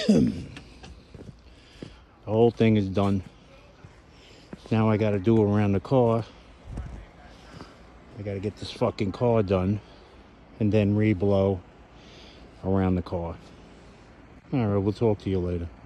The whole thing is done. Now I gotta do around the car. I gotta get this fucking car done and then re-blow around the car. Alright, we'll talk to you later.